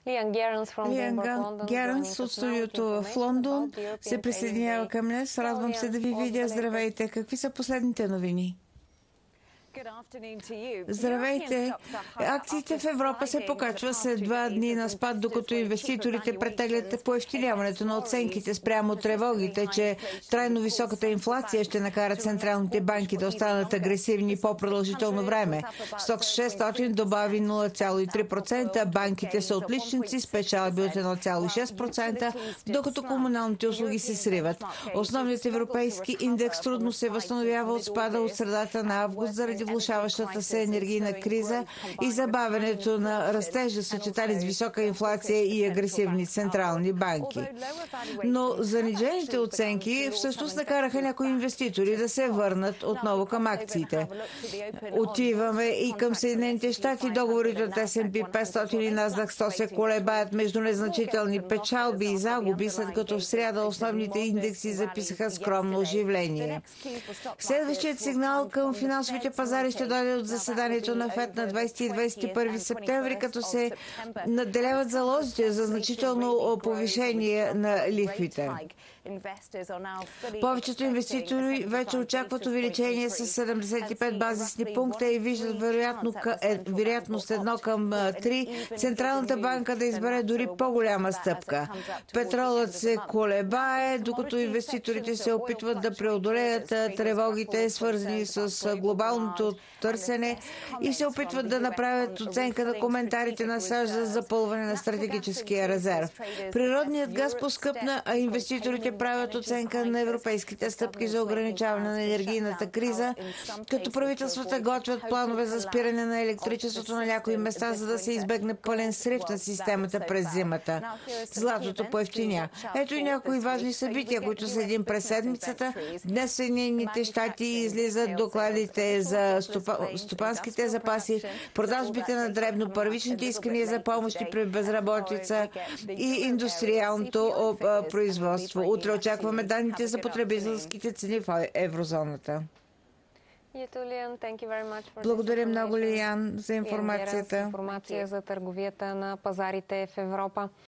Лиан Геренс от студиото в Лондон се присъединява към нас. Радвам се да ви видя. Здравейте. Какви са последните новини? Здравейте! Акциите в Европа се покачват след 2 дни на спад, докато инвеститорите претеглят поевтиняването на оценките спрямо тревогите, че трайно високата инфлация ще накара централните банки да останат агресивни по-продължително време. Стокс 600 добави 0,3%, банките са отличници с печалби от 1,6%, докато комуналните услуги се сриват. Основният европейски индекс трудно се възстановява от спада от средата на август заради влошаващата се енергийна криза и забавянето на растежа, съчетани с висока инфлация и агресивни централни банки. Но занижените оценки всъщност накараха някои инвеститори да се върнат отново към акциите. Отиваме и към Съединените щати. Договорите от S&P 500 и Nasdaq 100 се колебаят между незначителни печалби и загуби, след като в сряда основните индекси записаха скромно оживление. Следващият сигнал към финансовите пазари ще дойде от заседанието на ФЕД на 20 и 21 септември, като се надделяват залозите за значително повишение на лихвите. Повечето инвеститори вече очакват увеличение с 75 базисни пункта и виждат вероятност 1 към 3 Централната банка да избере дори по-голяма стъпка. Петролът се колебае, докато инвеститорите се опитват да преодолеят тревогите, свързани с глобалното търсене, и се опитват да направят оценка на коментарите на САЩ за запълване на стратегическия резерв. Природният газ поскъпна, а инвеститорите правят оценка на европейските стъпки за ограничаване на енергийната криза, като правителствата готвят планове за спиране на електричеството на някои места, за да се избегне пълен срив на системата през зимата. Златото поевтиня. Ето и някои важни събития, които следим през седмицата. Днес в Съединените щати излизат докладите за стопанските запаси, продажбите на дребно, първичните искания за помощи при безработица и индустриалното производство. Утре очакваме данните за потребителските цени в еврозоната. Благодаря много, Лиан, за информацията. Информация за търговията на пазарите в Европа.